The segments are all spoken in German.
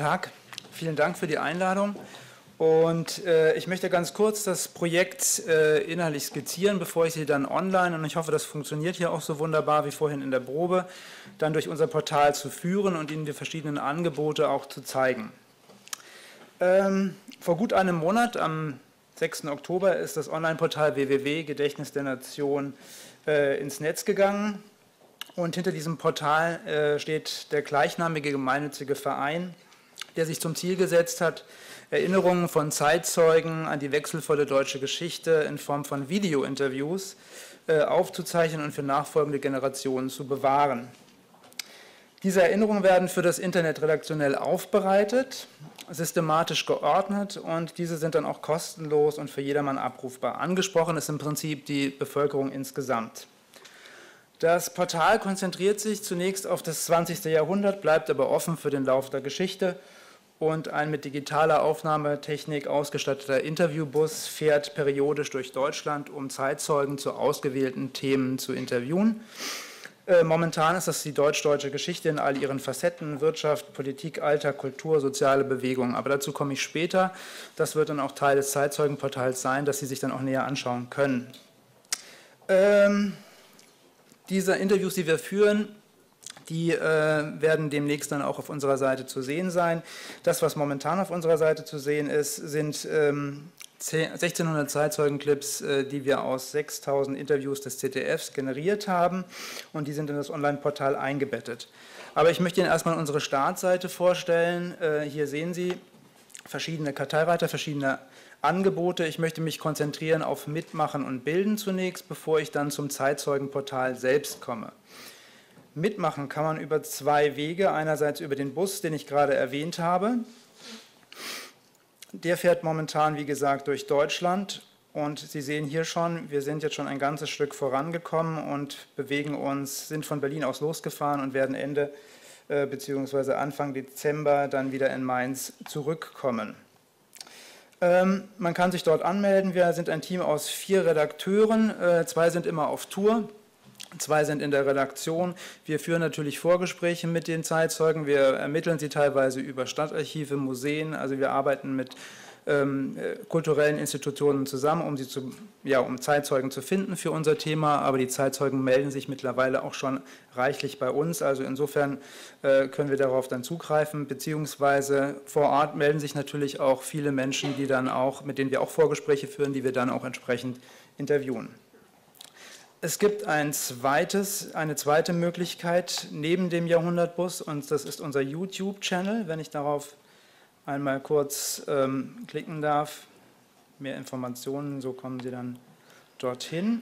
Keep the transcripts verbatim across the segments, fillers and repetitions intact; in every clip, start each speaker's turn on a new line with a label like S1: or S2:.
S1: Tag, vielen Dank für die Einladung. Und äh, ich möchte ganz kurz das Projekt äh, inhaltlich skizzieren, bevor ich Sie dann online, und ich hoffe, das funktioniert hier auch so wunderbar wie vorhin in der Probe, dann durch unser Portal zu führen und Ihnen die verschiedenen Angebote auch zu zeigen. Ähm, vor gut einem Monat, am sechsten Oktober, ist das Online-Portal w w w punkt Gedächtnis der Nation äh, ins Netz gegangen. Und hinter diesem Portal äh, steht der gleichnamige gemeinnützige Verein, der sich zum Ziel gesetzt hat, Erinnerungen von Zeitzeugen an die wechselvolle deutsche Geschichte in Form von Videointerviews äh, aufzuzeichnen und für nachfolgende Generationen zu bewahren. Diese Erinnerungen werden für das Internet redaktionell aufbereitet, systematisch geordnet und diese sind dann auch kostenlos und für jedermann abrufbar. Angesprochen ist im Prinzip die Bevölkerung insgesamt. Das Portal konzentriert sich zunächst auf das zwanzigste Jahrhundert, bleibt aber offen für den Lauf der Geschichte. Und ein mit digitaler Aufnahmetechnik ausgestatteter Interviewbus fährt periodisch durch Deutschland, um Zeitzeugen zu ausgewählten Themen zu interviewen. Äh, momentan ist das die deutsch-deutsche Geschichte in all ihren Facetten, Wirtschaft, Politik, Alter, Kultur, soziale Bewegungen. Aber dazu komme ich später. Das wird dann auch Teil des Zeitzeugenportals sein, das Sie sich dann auch näher anschauen können. Ähm, diese Interviews, die wir führen, Die äh, werden demnächst dann auch auf unserer Seite zu sehen sein. Das, was momentan auf unserer Seite zu sehen ist, sind ähm, sechzehnhundert Zeitzeugenclips, äh, die wir aus sechstausend Interviews des Z D Fs generiert haben und die sind in das Online-Portal eingebettet. Aber ich möchte Ihnen erstmal unsere Startseite vorstellen. Äh, hier sehen Sie verschiedene Karteireiter, verschiedene Angebote. Ich möchte mich konzentrieren auf Mitmachen und Bilden zunächst, bevor ich dann zum Zeitzeugenportal selbst komme. Mitmachen kann man über zwei Wege, einerseits über den Bus, den ich gerade erwähnt habe. Der fährt momentan, wie gesagt, durch Deutschland und Sie sehen hier schon, wir sind jetzt schon ein ganzes Stück vorangekommen und bewegen uns, sind von Berlin aus losgefahren und werden Ende äh, bzw. Anfang Dezember dann wieder in Mainz zurückkommen. Ähm, man kann sich dort anmelden, wir sind ein Team aus vier Redakteuren, äh, zwei sind immer auf Tour. Zwei sind in der Redaktion. Wir führen natürlich Vorgespräche mit den Zeitzeugen. Wir ermitteln sie teilweise über Stadtarchive, Museen. Also wir arbeiten mit ähm, kulturellen Institutionen zusammen, um, sie zu, ja, um Zeitzeugen zu finden für unser Thema. Aber die Zeitzeugen melden sich mittlerweile auch schon reichlich bei uns. Also insofern äh, können wir darauf dann zugreifen. Beziehungsweise vor Ort melden sich natürlich auch viele Menschen, die dann auch, mit denen wir auch Vorgespräche führen, die wir dann auch entsprechend interviewen. Es gibt ein zweites, eine zweite Möglichkeit neben dem Jahrhundertbus und das ist unser YouTube-Channel. Wenn ich darauf einmal kurz ähm, klicken darf, mehr Informationen, so kommen Sie dann dorthin.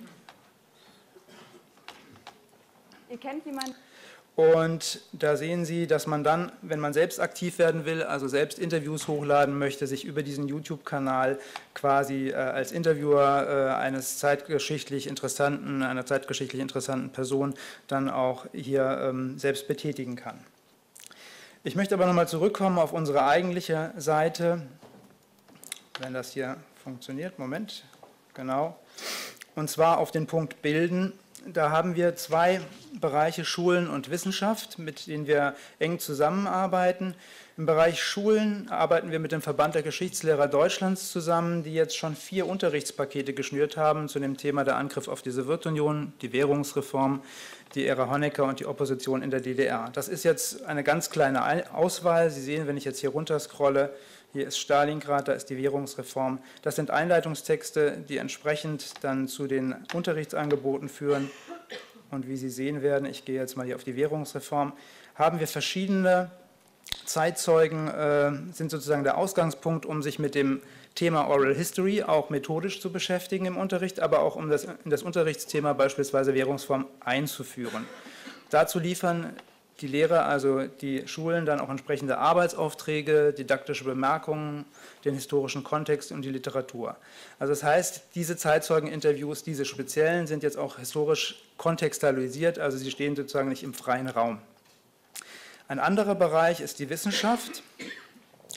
S2: Ihr kennt jemanden?
S1: Und da sehen Sie, dass man dann, wenn man selbst aktiv werden will, also selbst Interviews hochladen möchte, sich über diesen YouTube-Kanal quasi äh, als Interviewer äh, eines zeitgeschichtlich interessanten, einer zeitgeschichtlich interessanten Person dann auch hier ähm, selbst betätigen kann. Ich möchte aber nochmal zurückkommen auf unsere eigentliche Seite, wenn das hier funktioniert. Moment, genau. Und zwar auf den Punkt Bilden. Da haben wir zwei Bereiche Schulen und Wissenschaft, mit denen wir eng zusammenarbeiten. Im Bereich Schulen arbeiten wir mit dem Verband der Geschichtslehrer Deutschlands zusammen, die jetzt schon vier Unterrichtspakete geschnürt haben zu dem Thema der Angriff auf die Sowjetunion, die Währungsreform, die Ära Honecker und die Opposition in der D D R. Das ist jetzt eine ganz kleine Auswahl. Sie sehen, wenn ich jetzt hier runter scrolle, hier ist Stalingrad, da ist die Währungsreform. Das sind Einleitungstexte, die entsprechend dann zu den Unterrichtsangeboten führen. Und wie Sie sehen werden, ich gehe jetzt mal hier auf die Währungsreform, haben wir verschiedene Zeitzeugen, äh, sind sozusagen der Ausgangspunkt, um sich mit dem Thema Oral History auch methodisch zu beschäftigen im Unterricht, aber auch um das, in das Unterrichtsthema beispielsweise Währungsform einzuführen. Dazu liefern die Lehrer, also die Schulen, dann auch entsprechende Arbeitsaufträge, didaktische Bemerkungen, den historischen Kontext und die Literatur. Also das heißt, diese Zeitzeugeninterviews, diese speziellen, sind jetzt auch historisch kontextualisiert, also sie stehen sozusagen nicht im freien Raum. Ein anderer Bereich ist die Wissenschaft.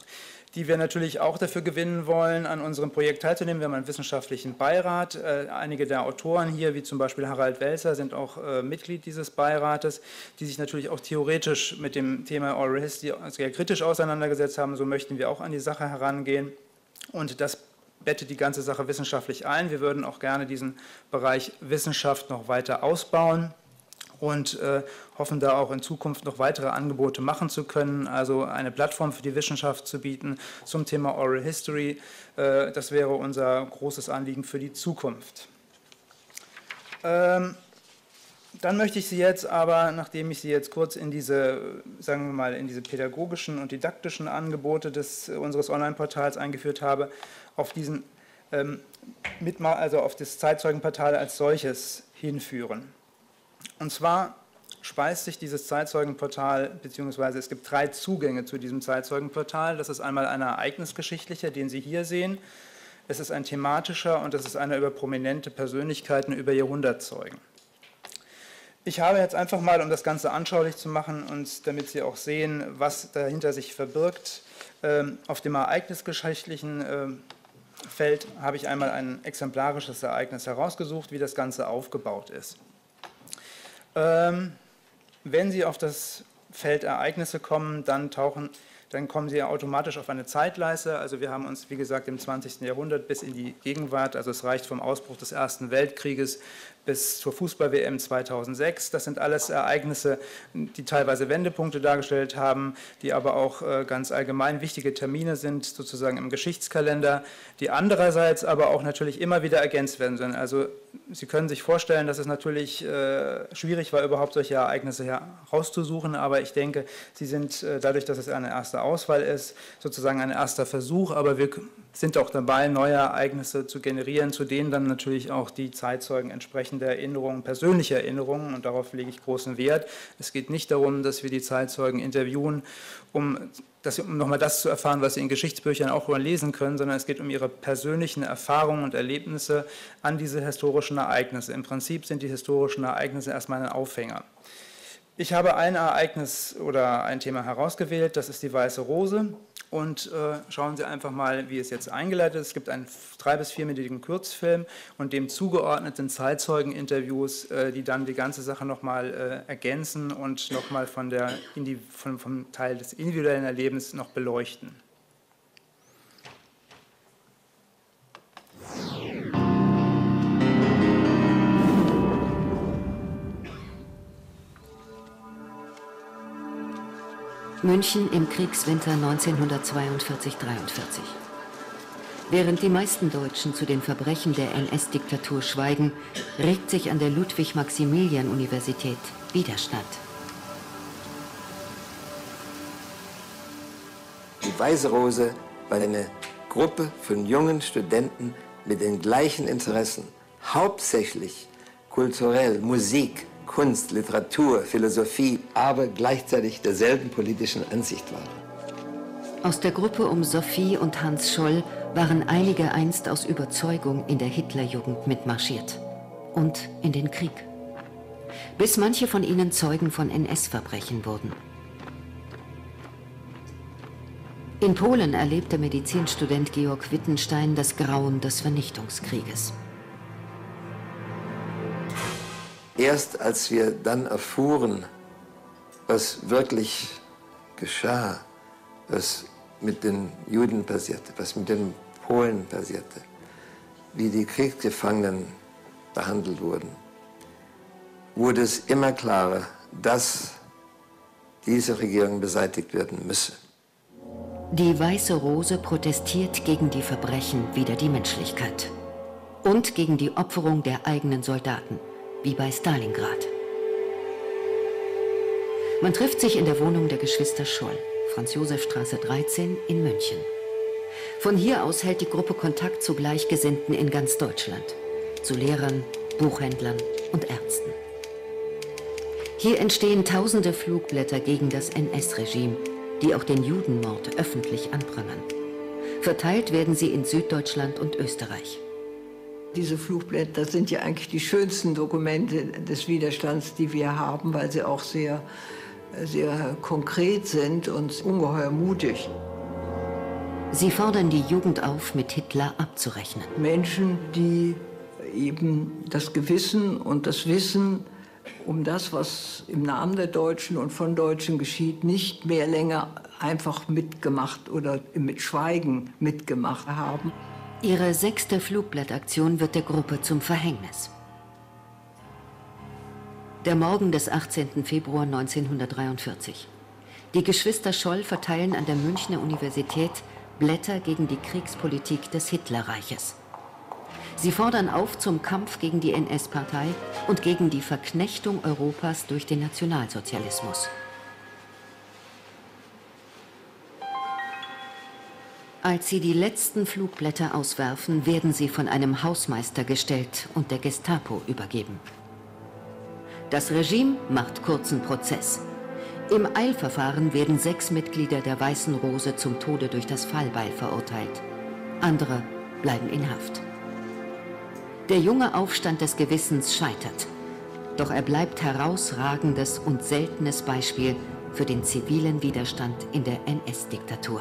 S1: die wir natürlich auch dafür gewinnen wollen, an unserem Projekt teilzunehmen. Wir haben einen wissenschaftlichen Beirat. Äh, einige der Autoren hier, wie zum Beispiel Harald Welzer, sind auch äh, Mitglied dieses Beirates, die sich natürlich auch theoretisch mit dem Thema Oral History sehr kritisch auseinandergesetzt haben. So möchten wir auch an die Sache herangehen. Und das bettet die ganze Sache wissenschaftlich ein. Wir würden auch gerne diesen Bereich Wissenschaft noch weiter ausbauen und äh, hoffen da auch in Zukunft noch weitere Angebote machen zu können, also eine Plattform für die Wissenschaft zu bieten zum Thema Oral History. Äh, das wäre unser großes Anliegen für die Zukunft. Ähm, Dann möchte ich Sie jetzt aber, nachdem ich Sie jetzt kurz in diese, sagen wir mal, in diese pädagogischen und didaktischen Angebote des, unseres Online-Portals eingeführt habe, auf diesen, ähm, mitma- also auf das Zeitzeugenportal als solches hinführen. Und zwar speist sich dieses Zeitzeugenportal, beziehungsweise es gibt drei Zugänge zu diesem Zeitzeugenportal. Das ist einmal ein ereignisgeschichtlicher, den Sie hier sehen. Es ist ein thematischer und es ist einer über prominente Persönlichkeiten, über Jahrhundertzeugen. Ich habe jetzt einfach mal, um das Ganze anschaulich zu machen und damit Sie auch sehen, was dahinter sich verbirgt, auf dem ereignisgeschichtlichen Feld habe ich einmal ein exemplarisches Ereignis herausgesucht, wie das Ganze aufgebaut ist. Wenn Sie auf das Feld Ereignisse kommen, dann tauchen dann kommen Sie automatisch auf eine Zeitleiste. Also wir haben uns, wie gesagt, im zwanzigsten Jahrhundert bis in die Gegenwart, also es reicht vom Ausbruch des Ersten Weltkrieges bis zur Fußball-W M zweitausendsechs. Das sind alles Ereignisse, die teilweise Wendepunkte dargestellt haben, die aber auch ganz allgemein wichtige Termine sind, sozusagen im Geschichtskalender, die andererseits aber auch natürlich immer wieder ergänzt werden sollen. Also Sie können sich vorstellen, dass es natürlich äh, schwierig war, überhaupt solche Ereignisse herauszusuchen, aber ich denke, sie sind äh, dadurch, dass es eine erste Auswahl ist, sozusagen ein erster Versuch, aber wir sind auch dabei, neue Ereignisse zu generieren, zu denen dann natürlich auch die Zeitzeugen entsprechende Erinnerungen, persönliche Erinnerungen, und darauf lege ich großen Wert. Es geht nicht darum, dass wir die Zeitzeugen interviewen, um, das, um nochmal das zu erfahren, was sie in Geschichtsbüchern auch lesen können, sondern es geht um ihre persönlichen Erfahrungen und Erlebnisse an diese historischen Ereignisse. Im Prinzip sind die historischen Ereignisse erstmal ein Aufhänger. Ich habe ein Ereignis oder ein Thema herausgewählt, das ist die Weiße Rose. Und äh, schauen Sie einfach mal, wie es jetzt eingeleitet ist. Es gibt einen drei- bis vierminütigen Kurzfilm und dem zugeordneten Zeitzeugeninterviews, äh, die dann die ganze Sache nochmal äh, ergänzen und nochmal von der, von, vom Teil des individuellen Erlebens noch beleuchten.
S3: München im Kriegswinter neunzehnhundertzweiundvierzig dreiundvierzig. Während die meisten Deutschen zu den Verbrechen der N S-Diktatur schweigen, regt sich an der Ludwig-Maximilian-Universität Widerstand.
S4: Die Weiße Rose war eine Gruppe von jungen Studenten mit den gleichen Interessen, hauptsächlich kulturell, Musik, Kunst, Literatur, Philosophie, aber gleichzeitig derselben politischen Ansicht waren.
S3: Aus der Gruppe um Sophie und Hans Scholl waren einige einst aus Überzeugung in der Hitlerjugend mitmarschiert und in den Krieg, bis manche von ihnen Zeugen von N S-Verbrechen wurden. In Polen erlebte Medizinstudent Georg Wittenstein das Grauen des Vernichtungskrieges.
S4: Erst als wir dann erfuhren, was wirklich geschah, was mit den Juden passierte, was mit den Polen passierte, wie die Kriegsgefangenen behandelt wurden, wurde es immer klarer, dass diese Regierung beseitigt werden müsse.
S3: Die Weiße Rose protestiert gegen die Verbrechen wider die Menschlichkeit und gegen die Opferung der eigenen Soldaten, wie bei Stalingrad. Man trifft sich in der Wohnung der Geschwister Scholl, Franz-Josef-Straße dreizehn in München. Von hier aus hält die Gruppe Kontakt zu Gleichgesinnten in ganz Deutschland, zu Lehrern, Buchhändlern und Ärzten. Hier entstehen tausende Flugblätter gegen das N S-Regime, die auch den Judenmord öffentlich anprangern. Verteilt werden sie in Süddeutschland und Österreich.
S5: Diese Flugblätter sind ja eigentlich die schönsten Dokumente des Widerstands, die wir haben, weil sie auch sehr, sehr konkret sind und ungeheuer mutig.
S3: Sie fordern die Jugend auf, mit Hitler abzurechnen.
S5: Menschen, die eben das Gewissen und das Wissen um das, was im Namen der Deutschen und von Deutschen geschieht, nicht mehr länger einfach mitgemacht oder mit Schweigen mitgemacht haben.
S3: Ihre sechste Flugblattaktion wird der Gruppe zum Verhängnis. Der Morgen des achtzehnten Februar neunzehnhundertdreiundvierzig. Die Geschwister Scholl verteilen an der Münchner Universität Blätter gegen die Kriegspolitik des Hitlerreiches. Sie fordern auf zum Kampf gegen die N S-Partei und gegen die Verknechtung Europas durch den Nationalsozialismus. Als sie die letzten Flugblätter auswerfen, werden sie von einem Hausmeister gestellt und der Gestapo übergeben. Das Regime macht kurzen Prozess. Im Eilverfahren werden sechs Mitglieder der Weißen Rose zum Tode durch das Fallbeil verurteilt. Andere bleiben in Haft. Der junge Aufstand des Gewissens scheitert. Doch er bleibt herausragendes und seltenes Beispiel für den zivilen Widerstand in der N S-Diktatur.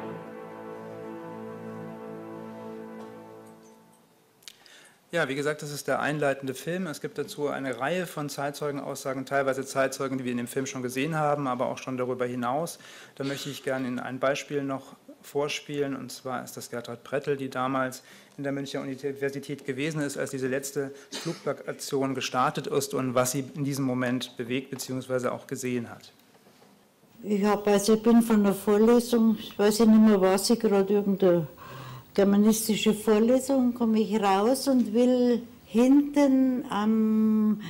S1: Ja, wie gesagt, das ist der einleitende Film. Es gibt dazu eine Reihe von Zeitzeugenaussagen, teilweise Zeitzeugen, die wir in dem Film schon gesehen haben, aber auch schon darüber hinaus. Da möchte ich gerne Ihnen ein Beispiel noch vorspielen, und zwar ist das Gertrud Prettel, die damals in der Münchner Universität gewesen ist, als diese letzte Flugblattaktion gestartet ist und was sie in diesem Moment bewegt bzw. auch gesehen hat.
S6: Ich, hab, also ich bin von einer Vorlesung, ich weiß nicht mehr was, ich gerade irgendeine germanistische Vorlesung, komme ich raus und will hinten am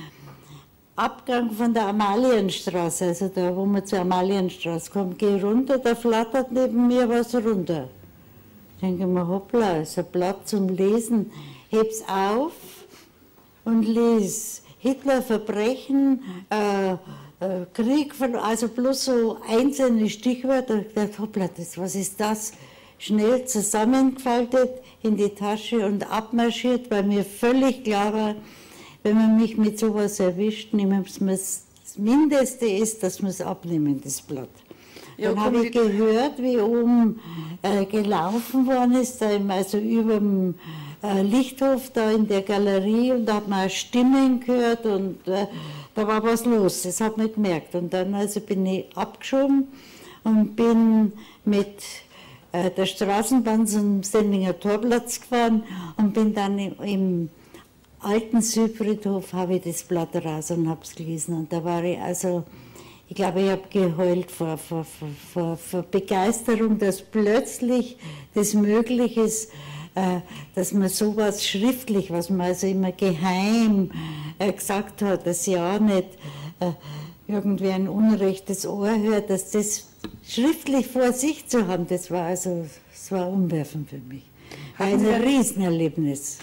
S6: Abgang von der Amalienstraße, also da, wo man zur Amalienstraße kommt, gehe runter, da flattert neben mir was runter. Ich denke mir, hoppla, ist ein Blatt zum Lesen, heb's auf und lese Hitler, Verbrechen, äh, äh, Krieg, also bloß so einzelne Stichwörter. Ich dachte, hoppla, das, was ist das? Schnell zusammengefaltet in die Tasche und abmarschiert, weil mir völlig klar war, wenn man mich mit sowas erwischt, das Mindeste ist, dass man es abnehmen, das Blatt. Ja, dann habe ich gehört, wie oben äh, gelaufen worden ist, da im, also über dem äh, Lichthof da in der Galerie, und da hat man Stimmen gehört und äh, da war was los, das hat man gemerkt. Und dann also bin ich abgeschoben und bin mit der Straßenbahn zum Sendlinger Torplatz gefahren und bin dann im, im alten Südfriedhof, habe ich das Blatt raus und habe es gelesen. Und da war ich also, ich glaube, ich habe geheult vor, vor, vor, vor Begeisterung, dass plötzlich das möglich ist, äh, dass man sowas schriftlich, was man also immer geheim äh, gesagt hat, dass ja nicht äh, irgendwie ein unrechtes Ohr hört, dass das schriftlich vor sich zu haben, das war also, das war umwerfend für mich. Ein Riesenerlebnis.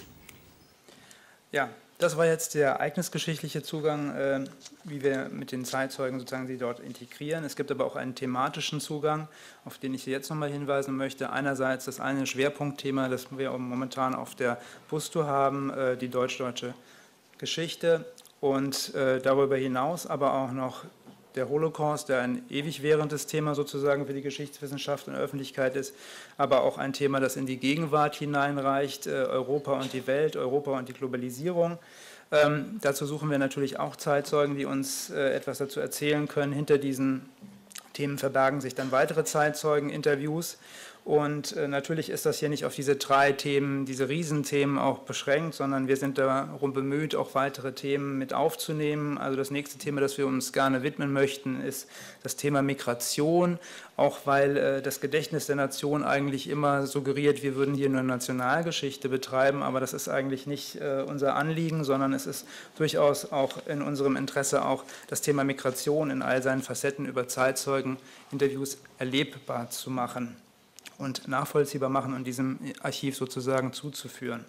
S1: Ja, das war jetzt der ereignisgeschichtliche Zugang, äh, wie wir mit den Zeitzeugen sozusagen sie dort integrieren. Es gibt aber auch einen thematischen Zugang, auf den ich Sie jetzt nochmal hinweisen möchte. Einerseits das eine Schwerpunktthema, das wir momentan auf der Busto haben, äh, die deutsch-deutsche Geschichte, und äh, darüber hinaus aber auch noch der Holocaust, der ein ewig währendes Thema sozusagen für die Geschichtswissenschaft und Öffentlichkeit ist, aber auch ein Thema, das in die Gegenwart hineinreicht, äh, Europa und die Welt, Europa und die Globalisierung. Ähm, dazu suchen wir natürlich auch Zeitzeugen, die uns äh, etwas dazu erzählen können. Hinter diesen Themen verbergen sich dann weitere Zeitzeugen-Interviews. Und äh, natürlich ist das hier nicht auf diese drei Themen, diese Riesenthemen auch beschränkt, sondern wir sind darum bemüht, auch weitere Themen mit aufzunehmen. Also das nächste Thema, das wir uns gerne widmen möchten, ist das Thema Migration, auch weil äh, das Gedächtnis der Nation eigentlich immer suggeriert, wir würden hier nur Nationalgeschichte betreiben, aber das ist eigentlich nicht äh, unser Anliegen, sondern es ist durchaus auch in unserem Interesse, auch das Thema Migration in all seinen Facetten über Zeitzeugen-Interviews erlebbar zu machen und nachvollziehbar machen und diesem Archiv sozusagen zuzuführen.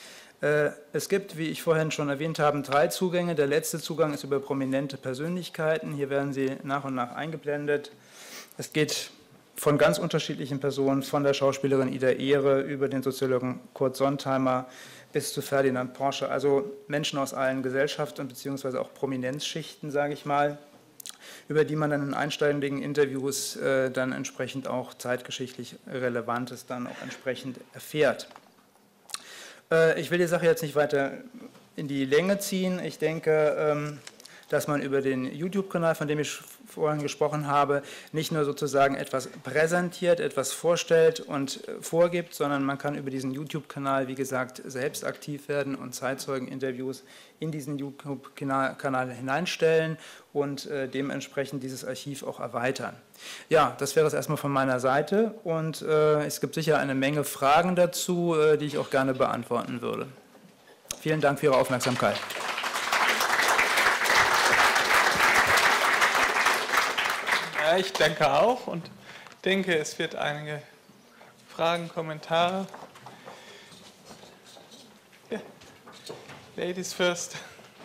S1: Es gibt, wie ich vorhin schon erwähnt habe, drei Zugänge. Der letzte Zugang ist über prominente Persönlichkeiten. Hier werden sie nach und nach eingeblendet. Es geht von ganz unterschiedlichen Personen, von der Schauspielerin Ida Ehre über den Soziologen Kurt Sontheimer bis zu Ferdinand Porsche, also Menschen aus allen Gesellschaften und beziehungsweise auch Prominenzschichten, sage ich mal. über die man dann in einsteigigen Interviews äh, dann entsprechend auch zeitgeschichtlich Relevantes dann auch entsprechend erfährt. Äh, ich will die Sache jetzt nicht weiter in die Länge ziehen. Ich denke, ähm, dass man über den YouTube-Kanal, von dem ich vorhin gesprochen habe, nicht nur sozusagen etwas präsentiert, etwas vorstellt und vorgibt, sondern man kann über diesen YouTube-Kanal, wie gesagt, selbst aktiv werden und Zeitzeugeninterviews in diesen YouTube-Kanal hineinstellen und äh, dementsprechend dieses Archiv auch erweitern. Ja, das wäre es erstmal von meiner Seite und äh, es gibt sicher eine Menge Fragen dazu, äh, die ich auch gerne beantworten würde. Vielen Dank für Ihre Aufmerksamkeit.
S7: Ja, ich danke auch und denke, es wird einige Fragen, Kommentare. Ja. Ladies first.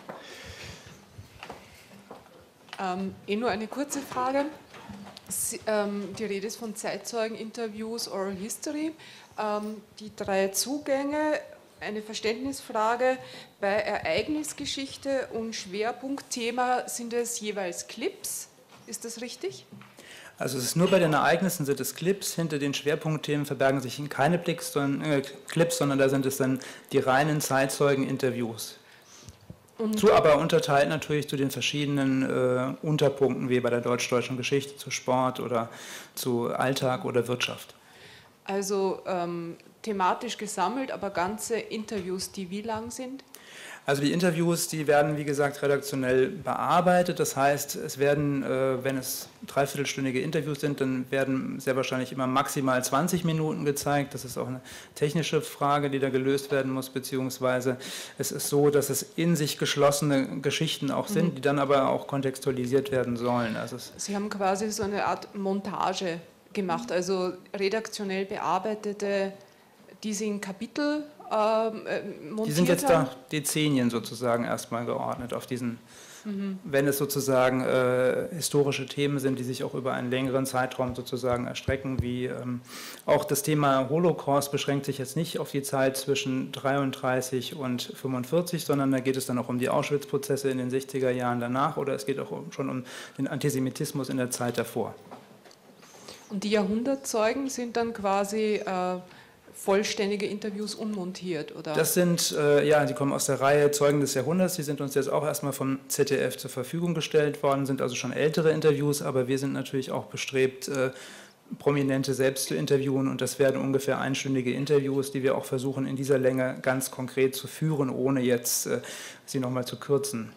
S8: Ähm, eh nur eine kurze Frage. Sie, ähm, die Rede ist von Zeitzeugeninterviews, Oral History. Ähm, die drei Zugänge, eine Verständnisfrage. Bei Ereignisgeschichte und Schwerpunktthema sind es jeweils Clips. Ist das richtig?
S1: Also es ist nur bei den Ereignissen sind es Clips, hinter den Schwerpunktthemen verbergen sich keine Clips, sondern, äh, Clips, sondern da sind es dann die reinen Zeitzeugen-Interviews. Und zu, aber unterteilt natürlich zu den verschiedenen äh, Unterpunkten, wie bei der deutsch-deutschen Geschichte, zu Sport oder zu Alltag oder Wirtschaft.
S8: Also ähm, thematisch gesammelt, aber ganze Interviews, die wie lang sind?
S1: Also die Interviews, die werden, wie gesagt, redaktionell bearbeitet. Das heißt, es werden, äh, wenn es dreiviertelstündige Interviews sind, dann werden sehr wahrscheinlich immer maximal zwanzig Minuten gezeigt. Das ist auch eine technische Frage, die da gelöst werden muss, beziehungsweise es ist so, dass es in sich geschlossene Geschichten auch sind, mhm. die dann aber auch kontextualisiert werden sollen. Also es
S8: Sie haben quasi so eine Art Montage gemacht, also redaktionell bearbeitete, die Sie in Kapitel montiert.
S1: Die sind jetzt da Dezennien sozusagen erstmal geordnet auf diesen, mhm. wenn es sozusagen äh, historische Themen sind, die sich auch über einen längeren Zeitraum sozusagen erstrecken, wie ähm, auch das Thema Holocaust beschränkt sich jetzt nicht auf die Zeit zwischen dreiunddreißig und fünfundvierzig, sondern da geht es dann auch um die Auschwitz-Prozesse in den sechziger Jahren danach oder es geht auch schon um den Antisemitismus in der Zeit davor.
S8: Und die Jahrhundertzeugen sind dann quasi äh, vollständige Interviews unmontiert, oder?
S1: Das sind, äh, ja, die kommen aus der Reihe Zeugen des Jahrhunderts, die sind uns jetzt auch erstmal vom Z D F zur Verfügung gestellt worden, sind also schon ältere Interviews, aber wir sind natürlich auch bestrebt, äh, Prominente selbst zu interviewen und das werden ungefähr einstündige Interviews, die wir auch versuchen in dieser Länge ganz konkret zu führen, ohne jetzt äh, sie nochmal zu kürzen.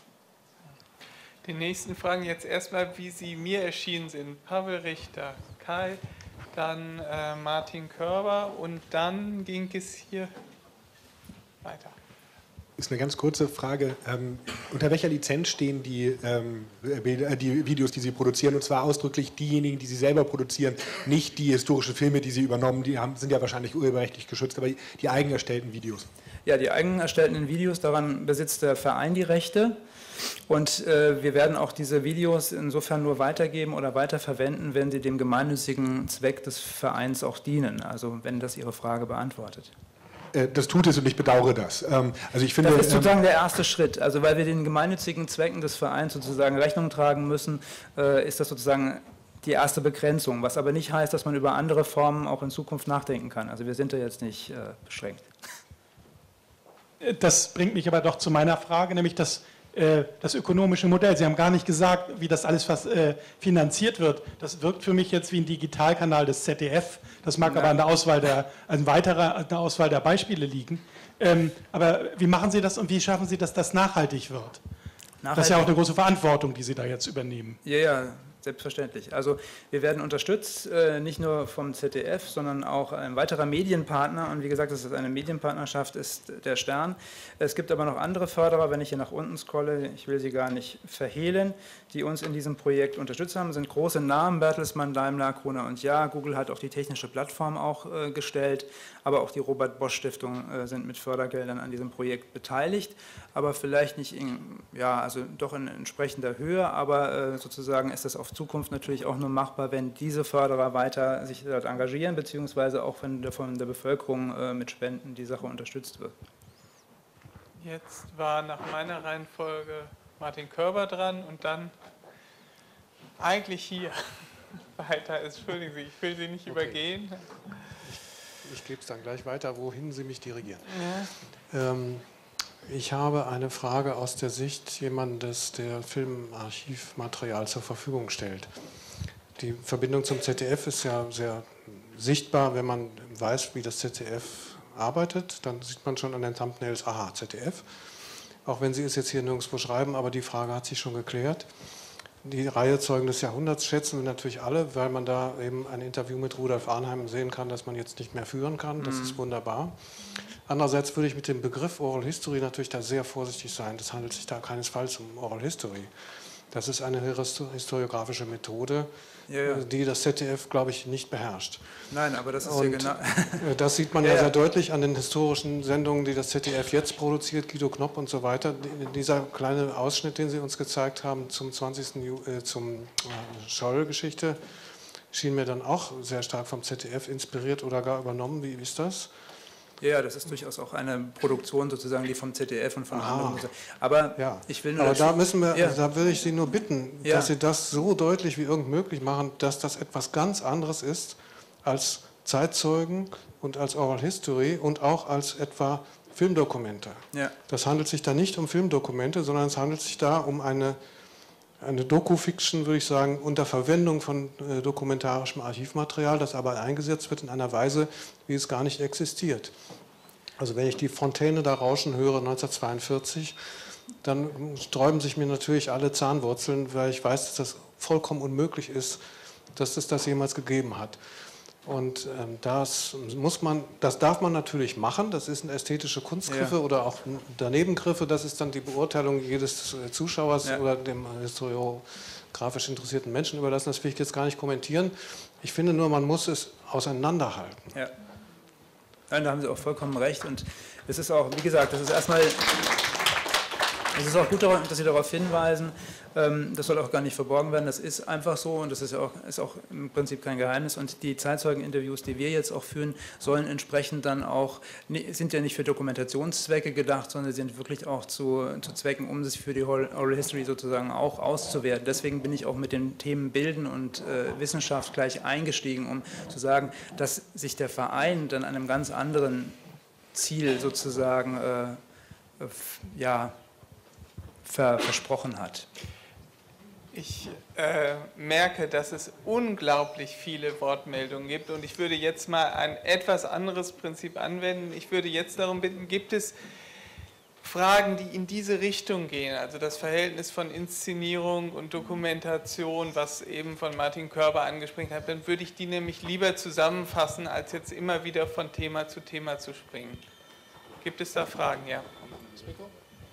S7: Die nächsten Fragen jetzt erstmal, wie sie mir erschienen sind. Pavel Richter, Kai, dann äh, Martin Körber und dann ging es hier weiter.
S9: Das ist eine ganz kurze Frage. Ähm, unter welcher Lizenz stehen die, ähm, die Videos, die Sie produzieren? Und zwar ausdrücklich diejenigen, die Sie selber produzieren, nicht die historischen Filme, die Sie übernommen, die haben, sind ja wahrscheinlich urheberrechtlich geschützt, aber die eigen erstellten Videos.
S1: Ja, die eigen erstellten Videos, daran besitzt der Verein die Rechte. Und äh, wir werden auch diese Videos insofern nur weitergeben oder weiterverwenden, wenn sie dem gemeinnützigen Zweck des Vereins auch dienen. Also wenn das Ihre Frage beantwortet.
S9: Das tut es und ich bedauere das. Also ich finde,
S1: das ist sozusagen der erste Schritt. Also weil wir den gemeinnützigen Zwecken des Vereins sozusagen Rechnung tragen müssen, ist das sozusagen die erste Begrenzung. Was aber nicht heißt, dass man über andere Formen auch in Zukunft nachdenken kann. Also wir sind da jetzt nicht beschränkt.
S10: Das bringt mich aber doch zu meiner Frage, nämlich das das ökonomische Modell. Sie haben gar nicht gesagt, wie das alles finanziert wird. Das wirkt für mich jetzt wie ein Digitalkanal des Z D F. Das mag aber an der Auswahl der, an weiterer, an der Auswahl der Beispiele liegen. Ähm, aber wie machen Sie das und wie schaffen Sie, dass das nachhaltig wird? Nachhaltig. Das ist ja auch eine große Verantwortung, die Sie da jetzt übernehmen.
S1: Ja, ja. Selbstverständlich. Also wir werden unterstützt, äh, nicht nur vom Z D F, sondern auch ein weiterer Medienpartner. Und wie gesagt, das ist eine Medienpartnerschaft, ist der Stern. Es gibt aber noch andere Förderer, wenn ich hier nach unten scrolle, ich will sie gar nicht verhehlen, die uns in diesem Projekt unterstützt haben. Das sind große Namen, Bertelsmann, Daimler, Gruner und Jahr. Google hat auch die technische Plattform auch äh, gestellt, aber auch die Robert-Bosch-Stiftung äh, sind mit Fördergeldern an diesem Projekt beteiligt. Aber vielleicht nicht in, ja, also doch in entsprechender Höhe, aber äh, sozusagen ist das auf Zukunft natürlich auch nur machbar, wenn diese Förderer weiter sich dort engagieren, beziehungsweise auch wenn von der Bevölkerung äh, mit Spenden die Sache unterstützt wird.
S7: Jetzt war nach meiner Reihenfolge Martin Körber dran und dann eigentlich hier weiter. Entschuldigen Sie, ich will Sie nicht okay. übergehen.
S11: Ich, ich gebe es dann gleich weiter, wohin Sie mich dirigieren. Ja. Ähm, ich habe eine Frage aus der Sicht jemandes, der Filmarchivmaterial zur Verfügung stellt. Die Verbindung zum Z D F ist ja sehr sichtbar, wenn man weiß, wie das Z D F arbeitet. Dann sieht man schon an den Thumbnails, aha, Z D F. Auch wenn Sie es jetzt hier nirgendwo schreiben, aber die Frage hat sich schon geklärt. Die Reihe Zeugen des Jahrhunderts schätzen wir natürlich alle, weil man da eben ein Interview mit Rudolf Arnheim sehen kann, das man jetzt nicht mehr führen kann. Das mhm. ist wunderbar. Andererseits würde ich mit dem Begriff Oral History natürlich da sehr vorsichtig sein. Das handelt sich da keinesfalls um Oral History. Das ist eine historiografische Methode, ja, ja. die das Z D F, glaube ich, nicht beherrscht.
S1: Nein, aber das ist
S11: Und
S1: ja genau...
S11: das sieht man ja, ja sehr deutlich an den historischen Sendungen, die das Z D F jetzt produziert, Guido Knopp und so weiter. Dieser kleine Ausschnitt, den Sie uns gezeigt haben zum zwanzigsten Ju äh, zum äh, Scholl-Geschichte, schien mir dann auch sehr stark vom Z D F inspiriert oder gar übernommen. Wie ist das?
S1: Ja, das ist durchaus auch eine Produktion sozusagen, die vom Z D F und von Aha. anderen. Aber
S11: ja.
S1: ich will nur.
S11: Aber da müssen wir, ja. da will ich Sie nur bitten,
S1: ja.
S11: dass Sie das so deutlich wie irgend möglich machen, dass das etwas ganz anderes ist als Zeitzeugen und als Oral History und auch als etwa Filmdokumente.
S1: Ja.
S11: Das handelt sich da nicht um Filmdokumente, sondern es handelt sich da um eine eine Doku-Fiction, würde ich sagen, unter Verwendung von äh, dokumentarischem Archivmaterial, das aber eingesetzt wird in einer Weise, wie es gar nicht existiert. Also wenn ich die Fontäne da rauschen höre, neunzehnhundertzweiundvierzig, dann sträuben sich mir natürlich alle Zahnwurzeln, weil ich weiß, dass das vollkommen unmöglich ist, dass es das jemals gegeben hat. Und ähm, das muss man, das darf man natürlich machen, das sind ästhetische Kunstgriffe ja. oder auch Danebengriffe, das ist dann die Beurteilung jedes Zuschauers ja. oder dem historiografisch interessierten Menschen überlassen, das will ich jetzt gar nicht kommentieren. Ich finde nur, man muss es auseinanderhalten.
S1: Ja. Nein, da haben Sie auch vollkommen recht und es ist auch, wie gesagt, das ist erstmal... Es ist auch gut, dass Sie darauf hinweisen, das soll auch gar nicht verborgen werden, das ist einfach so und das ist, ja auch, ist auch im Prinzip kein Geheimnis und die Zeitzeugeninterviews, die wir jetzt auch führen, sollen entsprechend dann auch, sind ja nicht für Dokumentationszwecke gedacht, sondern sind wirklich auch zu, zu Zwecken, um sich für die Oral History sozusagen auch auszuwerten. Deswegen bin ich auch mit den Themen Bilden und äh, Wissenschaft gleich eingestiegen, um zu sagen, dass sich der Verein dann einem ganz anderen Ziel sozusagen äh, ja, versprochen hat.
S7: Ich äh, merke, dass es unglaublich viele Wortmeldungen gibt und ich würde jetzt mal ein etwas anderes Prinzip anwenden. Ich würde jetzt darum bitten, gibt es Fragen, die in diese Richtung gehen, also das Verhältnis von Inszenierung und Dokumentation, was eben von Martin Körber angesprochen hat, dann würde ich die nämlich lieber zusammenfassen, als jetzt immer wieder von Thema zu Thema zu springen. Gibt es da Fragen? Ja. Das Mikro?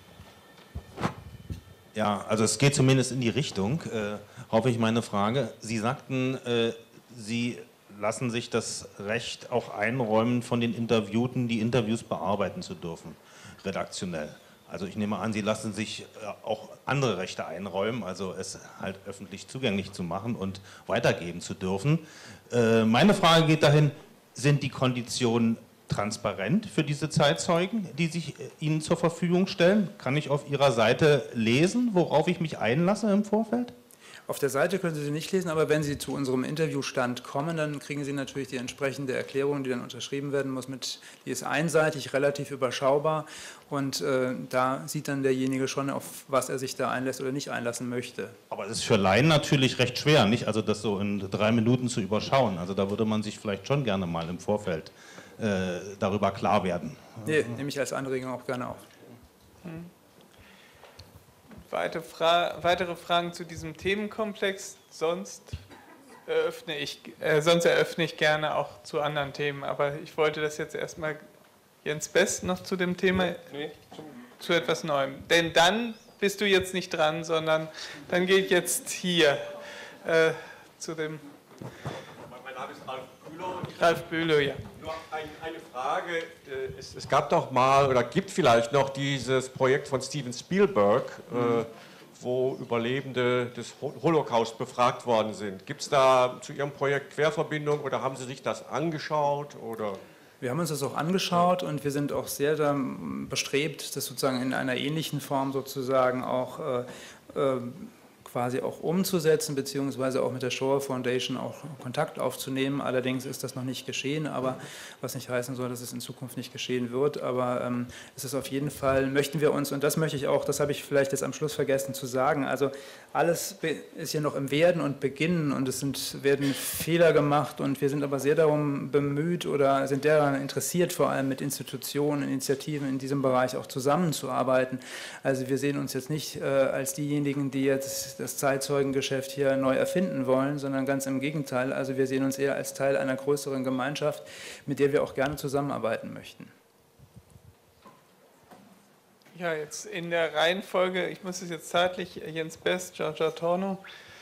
S12: Ja, also es geht zumindest in die Richtung, äh, hoffe ich, meine Frage. Sie sagten, äh, Sie lassen sich das Recht auch einräumen, von den Interviewten die Interviews bearbeiten zu dürfen, redaktionell. Also ich nehme an, Sie lassen sich äh, auch andere Rechte einräumen, also es halt öffentlich zugänglich zu machen und weitergeben zu dürfen. Äh, meine Frage geht dahin, sind die Konditionen transparent für diese Zeitzeugen, die sich Ihnen zur Verfügung stellen? Kann ich auf Ihrer Seite lesen, worauf ich mich einlasse im Vorfeld?
S1: Auf der Seite können Sie sie nicht lesen, aber wenn Sie zu unserem Interviewstand kommen, dann kriegen Sie natürlich die entsprechende Erklärung, die dann unterschrieben werden muss. Mit, die ist einseitig, relativ überschaubar und äh, da sieht dann derjenige schon, auf was er sich da einlässt oder nicht einlassen möchte.
S12: Aber es ist für Laien natürlich recht schwer, nicht? Also das so in drei Minuten zu überschauen. Also da würde man sich vielleicht schon gerne mal im Vorfeld äh, darüber klar werden.
S1: Nee, nehme ich als Anregung auch gerne auf.
S7: Hm. Weitere, Fra weitere Fragen zu diesem Themenkomplex? Sonst eröffne ich, äh, sonst eröffne ich gerne auch zu anderen Themen. Aber ich wollte das jetzt erstmal Jens Best noch zu dem Thema, nee, zu etwas Neuem. Denn dann bist du jetzt nicht dran, sondern dann geht jetzt hier äh, zu dem...
S13: Mein Name ist Ralf Bühler.
S7: Ralf Bühler, ja.
S13: Nur ein, eine Frage. Es, es gab doch mal, oder gibt vielleicht noch dieses Projekt von Steven Spielberg, mhm. äh, wo Überlebende des Holocaust befragt worden sind. Gibt es da zu Ihrem Projekt Querverbindung oder haben Sie sich das angeschaut? Oder?
S1: Wir haben uns das auch angeschaut und wir sind auch sehr bestrebt, das sozusagen in einer ähnlichen Form sozusagen auch äh, äh, quasi auch umzusetzen, beziehungsweise auch mit der Shoah Foundation auch Kontakt aufzunehmen. Allerdings ist das noch nicht geschehen, aber was nicht heißen soll, dass es in Zukunft nicht geschehen wird. Aber ähm, es ist auf jeden Fall, möchten wir uns, und das möchte ich auch, das habe ich vielleicht jetzt am Schluss vergessen zu sagen, also alles ist hier noch im Werden und Beginnen und es sind, werden Fehler gemacht und wir sind aber sehr darum bemüht oder sind daran interessiert, vor allem mit Institutionen, Initiativen in diesem Bereich auch zusammenzuarbeiten. Also wir sehen uns jetzt nicht äh, als diejenigen, die jetzt das Zeitzeugengeschäft hier neu erfinden wollen, sondern ganz im Gegenteil. Also wir sehen uns eher als Teil einer größeren Gemeinschaft, mit der wir auch gerne zusammenarbeiten möchten.
S7: Ja, jetzt in der Reihenfolge, ich muss es jetzt zeitlich, Jens Best, Giorgia Torno.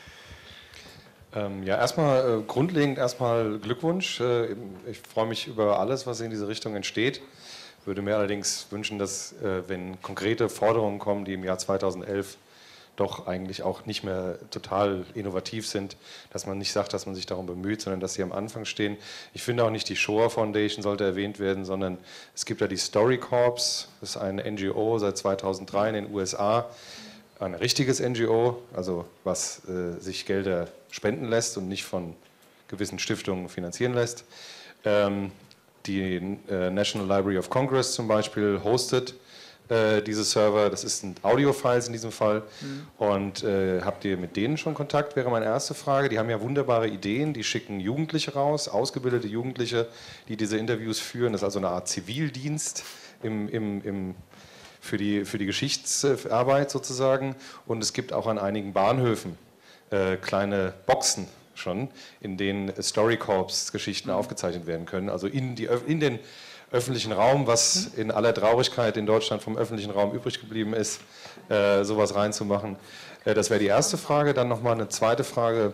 S14: Ähm, ja, erstmal äh, grundlegend erstmal Glückwunsch. Äh, ich freue mich über alles, was in diese Richtung entsteht. Würde mir allerdings wünschen, dass, äh, wenn konkrete Forderungen kommen, die im Jahr zweitausendelf doch eigentlich auch nicht mehr total innovativ sind, dass man nicht sagt, dass man sich darum bemüht, sondern dass sie am Anfang stehen. Ich finde auch nicht, die Shoah Foundation sollte erwähnt werden, sondern es gibt ja die Story Corps, das ist eine N G O seit zweitausenddrei in den U S A, ein richtiges N G O, also was äh, sich Gelder spenden lässt und nicht von gewissen Stiftungen finanzieren lässt. Ähm, die äh, National Library of Congress zum Beispiel hostet diese Server, das sind Audio-Files in diesem Fall. Mhm. Und äh, habt ihr mit denen schon Kontakt, wäre meine erste Frage. Die haben ja wunderbare Ideen, die schicken Jugendliche raus, ausgebildete Jugendliche, die diese Interviews führen. Das ist also eine Art Zivildienst im, im, im, für, die, für die Geschichtsarbeit sozusagen. Und es gibt auch an einigen Bahnhöfen äh, kleine Boxen schon, in denen Story Corps Geschichten mhm. aufgezeichnet werden können. Also in, die, in den öffentlichen Raum, was in aller Traurigkeit in Deutschland vom öffentlichen Raum übrig geblieben ist, äh, sowas reinzumachen. Äh, das wäre die erste Frage. Dann nochmal eine zweite Frage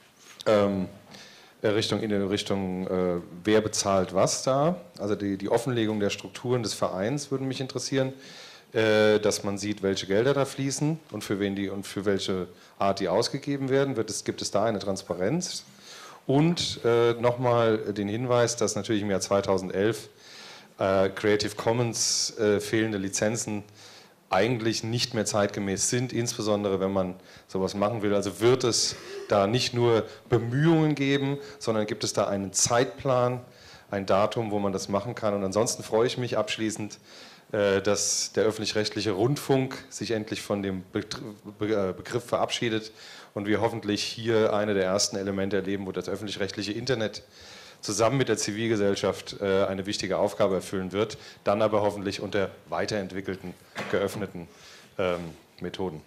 S14: ähm, Richtung, in Richtung, äh, wer bezahlt was da? Also die, die Offenlegung der Strukturen des Vereins würde mich interessieren, äh, dass man sieht, welche Gelder da fließen und für wen die und für welche Art die ausgegeben werden. Wird es, gibt es da eine Transparenz? Und äh, nochmal den Hinweis, dass natürlich im Jahr zweitausendelf Creative Commons äh, fehlende Lizenzen eigentlich nicht mehr zeitgemäß sind, insbesondere wenn man sowas machen will. Also wird es da nicht nur Bemühungen geben, sondern gibt es da einen Zeitplan, ein Datum, wo man das machen kann. Und ansonsten freue ich mich abschließend, äh, dass der öffentlich-rechtliche Rundfunk sich endlich von dem Begriff verabschiedet und wir hoffentlich hier eine der ersten Elemente erleben, wo das öffentlich-rechtliche Internet zusammen mit der Zivilgesellschaft äh, eine wichtige Aufgabe erfüllen wird, dann aber hoffentlich unter weiterentwickelten, geöffneten ähm, Methoden.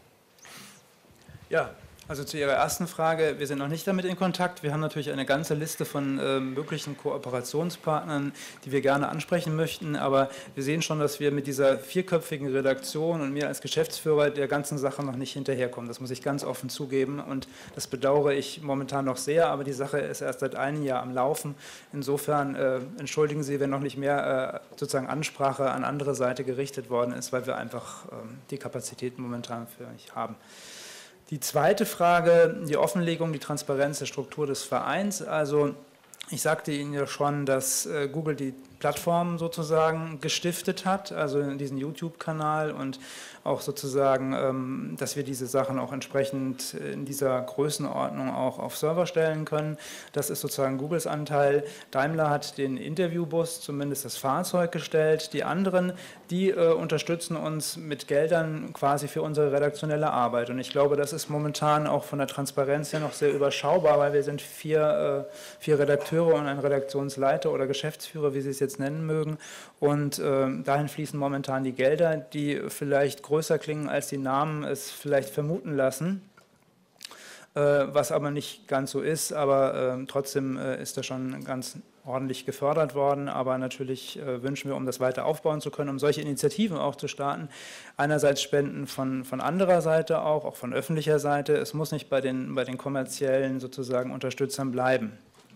S1: Ja, also zu Ihrer ersten Frage, wir sind noch nicht damit in Kontakt. Wir haben natürlich eine ganze Liste von äh, möglichen Kooperationspartnern, die wir gerne ansprechen möchten, aber wir sehen schon, dass wir mit dieser vierköpfigen Redaktion und mir als Geschäftsführer der ganzen Sache noch nicht hinterherkommen. Das muss ich ganz offen zugeben und das bedauere ich momentan noch sehr, aber die Sache ist erst seit einem Jahr am Laufen. Insofern äh, entschuldigen Sie, wenn noch nicht mehr äh, sozusagen Ansprache an andere Seite gerichtet worden ist, weil wir einfach äh, die Kapazitäten momentan für nicht haben. Die zweite Frage, die Offenlegung, die Transparenz der Struktur des Vereins. Also ich sagte Ihnen ja schon, dass äh, Google die Plattform sozusagen gestiftet hat, also diesen YouTube-Kanal und auch sozusagen, ähm, dass wir diese Sachen auch entsprechend in dieser Größenordnung auch auf Server stellen können. Das ist sozusagen Googles Anteil. Daimler hat den Interviewbus, zumindest das Fahrzeug, gestellt. Die anderen, die äh, unterstützen uns mit Geldern quasi für unsere redaktionelle Arbeit. Und ich glaube, das ist momentan auch von der Transparenz her noch sehr überschaubar, weil wir sind vier, äh, vier Redakteure und ein Redaktionsleiter oder Geschäftsführer, wie Sie es jetzt nennen mögen. Und äh, dahin fließen momentan die Gelder, die vielleicht größer klingen, als die Namen es vielleicht vermuten lassen, äh, was aber nicht ganz so ist, aber äh, trotzdem äh, ist das schon ganz ordentlich gefördert worden, aber natürlich äh, wünschen wir, um das weiter aufbauen zu können, um solche Initiativen auch zu starten, einerseits Spenden von, von anderer Seite auch, auch von öffentlicher Seite, es muss nicht bei den, bei den kommerziellen sozusagen Unterstützern bleiben.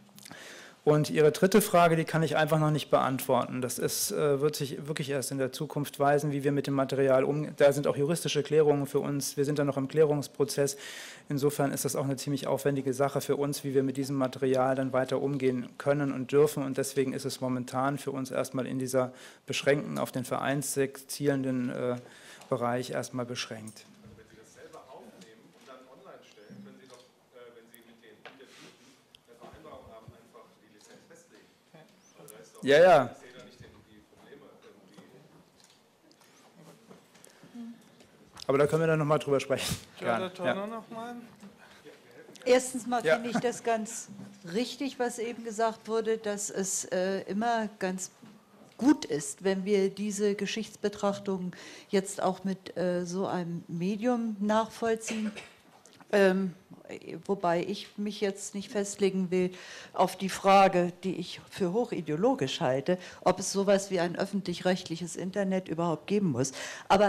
S1: Und Ihre dritte Frage, die kann ich einfach noch nicht beantworten. Das ist, wird sich wirklich erst in der Zukunft weisen, wie wir mit dem Material umgehen. Da sind auch juristische Klärungen für uns. Wir sind da noch im Klärungsprozess. Insofern ist das auch eine ziemlich aufwendige Sache für uns, wie wir mit diesem Material dann weiter umgehen können und dürfen. Und deswegen ist es momentan für uns erstmal in dieser beschränkten, auf den Vereinszweck zielenden äh, Bereich erstmal beschränkt.
S14: Wenn Sie das selber aufnehmen und dann online
S1: Ja, ja. Aber da können wir dann nochmal drüber sprechen.
S7: Ja.
S1: Ja.
S15: Erstens mal
S1: Ja.
S15: finde ich das ganz richtig, was eben gesagt wurde, dass es äh, immer ganz gut ist, wenn wir diese Geschichtsbetrachtung jetzt auch mit äh, so einem Medium nachvollziehen. Ähm, wobei ich mich jetzt nicht festlegen will auf die Frage, die ich für hochideologisch halte, ob es sowas wie ein öffentlich-rechtliches Internet überhaupt geben muss. Aber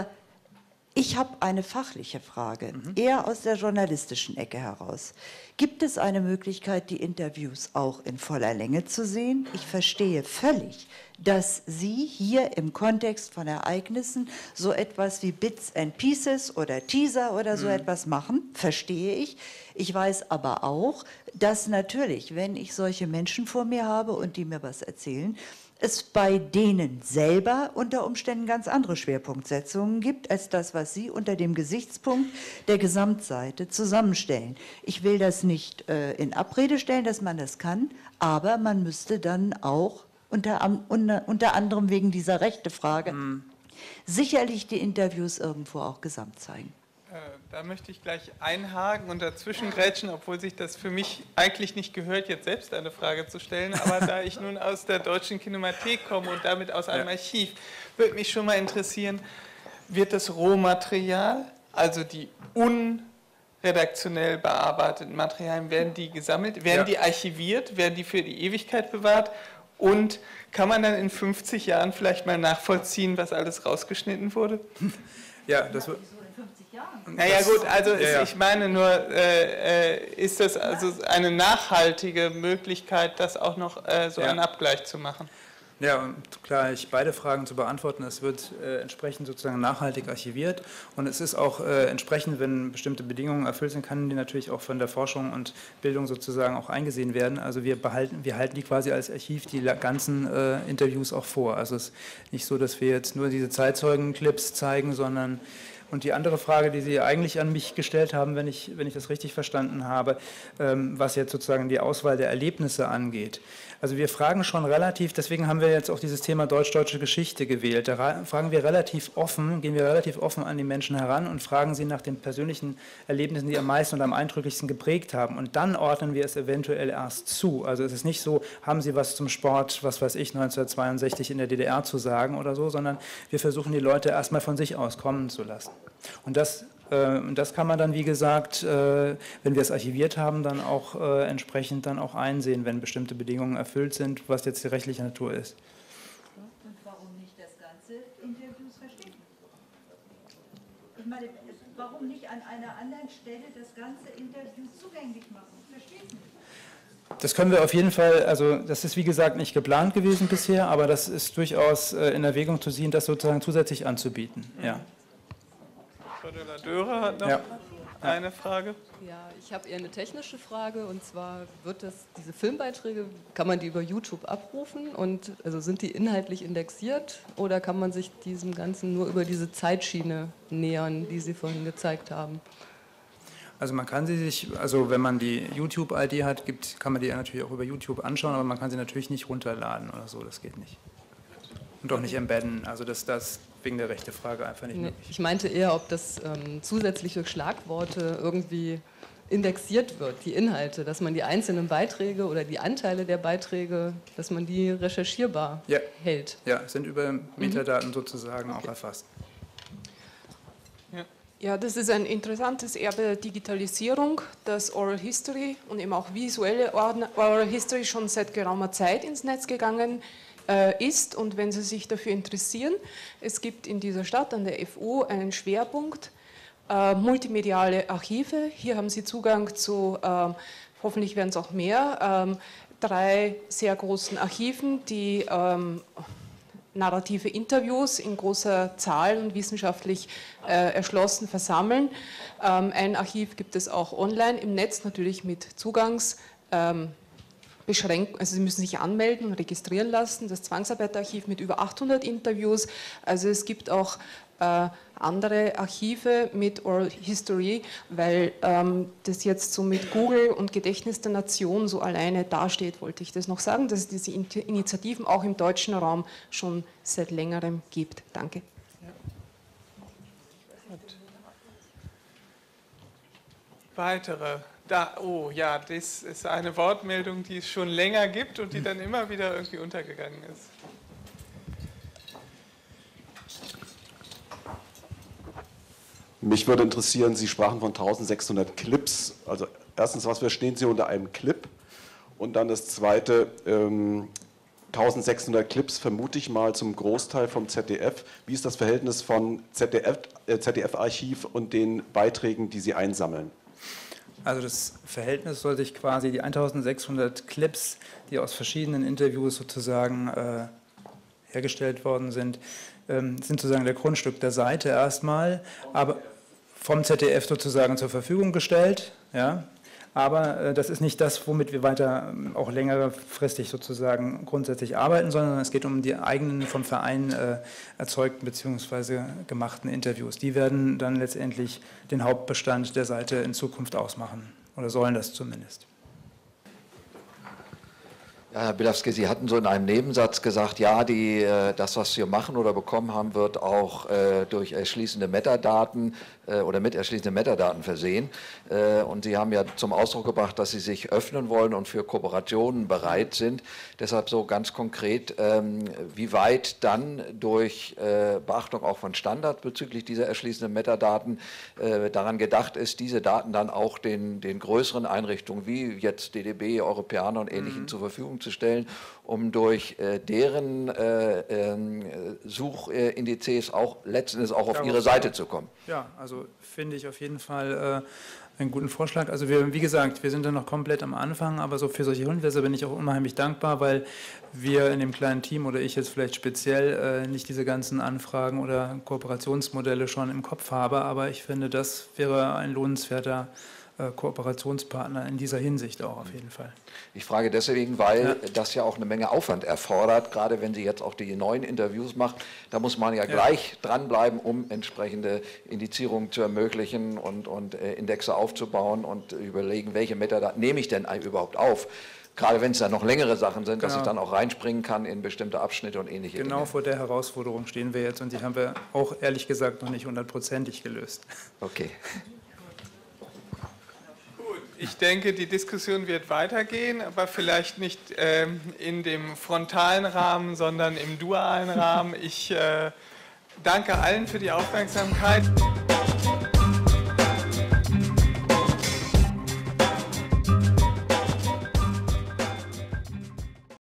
S15: ich habe eine fachliche Frage, eher aus der journalistischen Ecke heraus. Gibt es eine Möglichkeit, die Interviews auch in voller Länge zu sehen? Ich verstehe völlig, dass Sie hier im Kontext von Ereignissen so etwas wie Bits and Pieces oder Teaser oder so
S16: Mhm.
S15: etwas machen, verstehe ich. Ich weiß aber auch, dass natürlich, wenn ich solche Menschen vor mir habe und die mir was erzählen, es bei denen selber unter Umständen ganz andere Schwerpunktsetzungen gibt, als das, was Sie unter dem Gesichtspunkt der Gesamtseite zusammenstellen. Ich will das nicht äh, in Abrede stellen, dass man das kann, aber man müsste dann auch unter, am- unter, unter anderem wegen dieser Rechtefrage sicherlich die Interviews irgendwo auch gesamt zeigen.
S7: Äh, Da möchte ich gleich einhaken und dazwischen grätschen, obwohl sich das für mich eigentlich nicht gehört, jetzt selbst eine Frage zu stellen. Aber da ich nun aus der Deutschen Kinemathek komme und damit aus einem
S1: Ja.
S7: Archiv, würde mich schon mal interessieren, wird das Rohmaterial, also die unredaktionell bearbeiteten Materialien, werden die gesammelt, werden
S1: Ja.
S7: die archiviert, werden die für die Ewigkeit bewahrt? Und kann man dann in fünfzig Jahren vielleicht mal nachvollziehen, was alles rausgeschnitten wurde?
S1: Ja, das wird.
S7: Naja gut, also
S1: Ja,
S7: ist,
S1: ja.
S7: ich meine nur, äh, äh, ist das also eine nachhaltige Möglichkeit, das auch noch äh, so
S1: Ja.
S7: einen Abgleich zu machen?
S1: Ja, und gleich beide Fragen zu beantworten. Es wird äh, entsprechend sozusagen nachhaltig archiviert und es ist auch äh, entsprechend, wenn bestimmte Bedingungen erfüllt sind, kann die natürlich auch von der Forschung und Bildung sozusagen auch eingesehen werden. Also wir behalten, wir halten die quasi als Archiv die la- ganzen äh, Interviews auch vor. Also es ist nicht so, dass wir jetzt nur diese Zeitzeugenclips zeigen, sondern und die andere Frage, die Sie eigentlich an mich gestellt haben, wenn ich, wenn ich das richtig verstanden habe, ähm, was jetzt sozusagen die Auswahl der Erlebnisse angeht. Also wir fragen schon relativ, deswegen haben wir jetzt auch dieses Thema deutsch-deutsche Geschichte gewählt. Da ra- fragen wir relativ offen, gehen wir relativ offen an die Menschen heran und fragen sie nach den persönlichen Erlebnissen, die am meisten und am eindrücklichsten geprägt haben. Und dann ordnen wir es eventuell erst zu. Also es ist nicht so, haben Sie was zum Sport, was weiß ich, neunzehnhundertzweiundsechzig in der D D R zu sagen oder so, sondern wir versuchen die Leute erstmal von sich aus kommen zu lassen. Und das, äh, und das kann man dann, wie gesagt, äh, wenn wir es archiviert haben, dann auch äh, entsprechend dann auch einsehen, wenn bestimmte Bedingungen erfüllt sind, was jetzt die rechtliche Natur ist.
S15: Und warum nicht das ganze Interviews verstehen? Ich meine, warum nicht an einer anderen Stelle das ganze Interview zugänglich machen? Verstehe ich nicht.
S1: Das können wir auf jeden Fall, also das ist wie gesagt nicht geplant gewesen bisher, aber das ist durchaus äh, in Erwägung zu ziehen, das sozusagen zusätzlich anzubieten. Ja.
S7: Frau de la Döre hat noch
S1: Ja.
S7: eine Frage.
S16: Ja, ich habe eher eine technische Frage und zwar wird das, diese Filmbeiträge, kann man die über YouTube abrufen und also sind die inhaltlich indexiert oder kann man sich diesem Ganzen nur über diese Zeitschiene nähern, die Sie vorhin gezeigt haben?
S1: Also man kann sie sich, also wenn man die YouTube-I D hat, gibt, kann man die natürlich auch über YouTube anschauen, aber man kann sie natürlich nicht runterladen oder so, das geht nicht. Und auch nicht embedden, also das das wegen der Rechtefrage einfach nicht
S16: Nee,
S1: möglich.
S16: ich meinte eher, ob das ähm, zusätzlich durch Schlagworte irgendwie indexiert wird, die Inhalte, dass man die einzelnen Beiträge oder die Anteile der Beiträge, dass man die recherchierbar
S1: Ja.
S16: hält.
S1: Ja, sind über Metadaten sozusagen auch erfasst.
S8: Ja, das ist ein interessantes Erbe der Digitalisierung, dass Oral History und eben auch visuelle Oral History schon seit geraumer Zeit ins Netz gegangen äh, ist. Und wenn Sie sich dafür interessieren, es gibt in dieser Stadt an der F U einen Schwerpunkt, äh, multimediale Archive. Hier haben Sie Zugang zu, äh, hoffentlich werden es auch mehr, ähm, drei sehr großen Archiven, die ähm, narrative Interviews in großer Zahl und wissenschaftlich äh, erschlossen versammeln. Ähm, ein Archiv gibt es auch online im Netz, natürlich mit Zugangsbedingungen, beschränken, also Sie müssen sich anmelden und registrieren lassen, das Zwangsarbeiterarchiv mit über achthundert Interviews. Also es gibt auch äh, andere Archive mit Oral History, weil ähm, das jetzt so mit Google und Gedächtnis der Nation so alleine dasteht, wollte ich das noch sagen, dass es diese Initiativen auch im deutschen Raum schon seit längerem gibt. Danke.
S7: Weitere. Da, oh ja, das ist eine Wortmeldung, die es schon länger gibt und die dann immer wieder irgendwie untergegangen ist.
S17: Mich würde interessieren, Sie sprachen von eintausendsechshundert Clips. Also erstens, was verstehen Sie unter einem Clip? Und dann das Zweite, ähm, eintausendsechshundert Clips vermute ich mal zum Großteil vom Z D F. Wie ist das Verhältnis von Z D F, äh, Z D F-Archiv und den Beiträgen, die Sie einsammeln?
S1: Also das Verhältnis soll sich quasi, die eintausendsechshundert Clips, die aus verschiedenen Interviews sozusagen äh, hergestellt worden sind, ähm, sind sozusagen der Grundstück der Seite erstmal, aber vom Z D F sozusagen zur Verfügung gestellt, ja. Aber äh, das ist nicht das, womit wir weiter äh, auch längerfristig sozusagen grundsätzlich arbeiten, sondern es geht um die eigenen vom Verein äh, erzeugten bzw. gemachten Interviews. Die werden dann letztendlich den Hauptbestand der Seite in Zukunft ausmachen oder sollen das zumindest.
S18: Ja, Herr Bilawski, Sie hatten so in einem Nebensatz gesagt, ja, die, das, was wir machen oder bekommen haben, wird auch äh, durch erschließende Metadaten äh, oder mit erschließenden Metadaten versehen. Äh, und Sie haben ja zum Ausdruck gebracht, dass Sie sich öffnen wollen und für Kooperationen bereit sind. Deshalb so ganz konkret, ähm, wie weit dann durch äh, Beachtung auch von Standards bezüglich dieser erschließenden Metadaten äh, daran gedacht ist, diese Daten dann auch den, den größeren Einrichtungen wie jetzt D D B, Europäer und Ähnlichen mhm. zur Verfügung zu stellen, um durch äh, deren äh, äh, Suchindizes auch letztendlich auch auf Darauf ihre Seite zu kommen.
S1: Ja, also finde ich auf jeden Fall äh, einen guten Vorschlag. Also wir, wie gesagt, wir sind da noch komplett am Anfang, aber so für solche Hinweise bin ich auch unheimlich dankbar, weil wir in dem kleinen Team oder ich jetzt vielleicht speziell äh, nicht diese ganzen Anfragen oder Kooperationsmodelle schon im Kopf habe, aber ich finde, das wäre ein lohnenswerter Kooperationspartner in dieser Hinsicht auch auf jeden Fall.
S18: Ich frage deswegen, weil
S1: ja.
S18: das ja auch eine Menge Aufwand erfordert, gerade wenn Sie jetzt auch die neuen Interviews machen, da muss man ja, ja. gleich dranbleiben, um entsprechende Indizierungen zu ermöglichen und, und äh, Indexe aufzubauen und überlegen, welche Metadaten nehme ich denn überhaupt auf. Gerade wenn es dann noch längere Sachen sind, genau. dass ich dann auch reinspringen kann in bestimmte Abschnitte und ähnliche
S1: Genau
S18: Dinge.
S1: Vor der Herausforderung stehen wir jetzt und die haben wir auch ehrlich gesagt noch nicht hundertprozentig gelöst.
S18: Okay.
S7: Ich denke, die Diskussion wird weitergehen, aber vielleicht nicht ähm, in dem frontalen Rahmen, sondern im dualen Rahmen. Ich äh, danke allen für die Aufmerksamkeit.